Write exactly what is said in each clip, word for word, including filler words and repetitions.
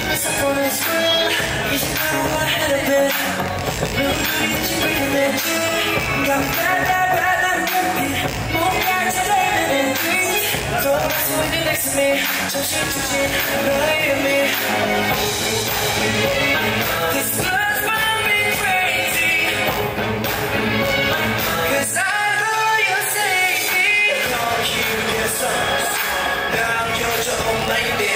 myself on this world. You should know what I had a bit. Real beauty that you breathing in. Got me bad, bad, bad, like a repeat. Move back to the end and breathe. Throw a mess with you next to me. Touching, touching, right at me. This blood's driving me crazy. Cause I know you save me. Don't you get some. Now you're your own lady.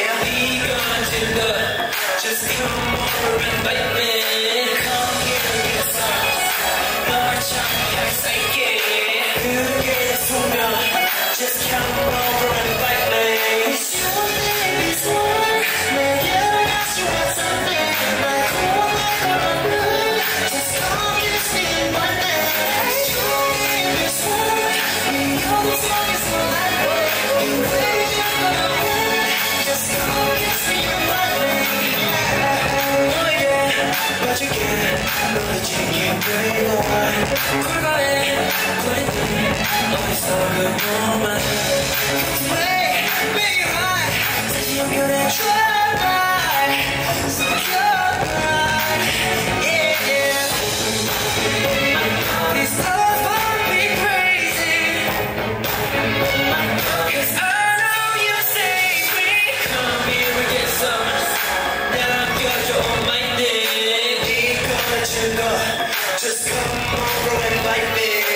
Just come over and bite me. Come here and get some. 너를 참 살게. 그게 소면. Just come over and bite me. It's your name is one. 내게 ask you want something. Like oh my god, just come kiss me and bite me. It's your name is one. 네 영혼 속에서 날 봐. You really just gonna win. Just come kiss me and bite me. But you can't, 너의 지kin 그리워 쿨거해, 쿨했더니 어디서 그 몸만 Wait, make it high 다시 연결해 try So you're right, yeah, yeah These thoughts drive me crazy Cause I know you save me Come here and get some Now I'm your mind Just come over and bite me.